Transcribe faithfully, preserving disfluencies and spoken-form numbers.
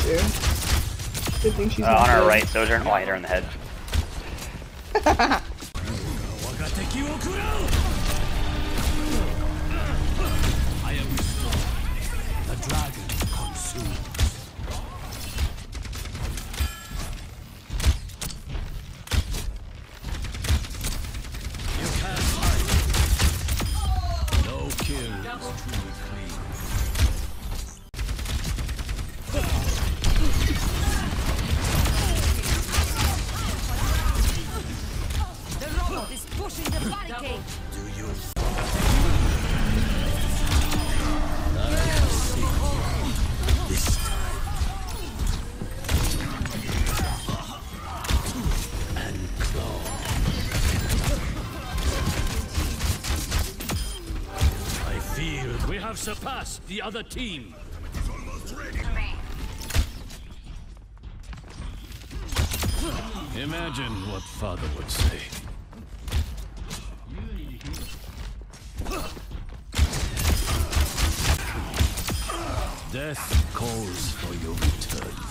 too. Good thing she's Uh, not on our dead. right, Sojourn. Oh, I hit her in the head. I am restored. The dragon consumed. You can't hide. No kill is truly clean. The robot is pushing the barricade. Do you? This time. And claw. I feel we have surpassed the other team. Imagine what father would say. Death calls for your return.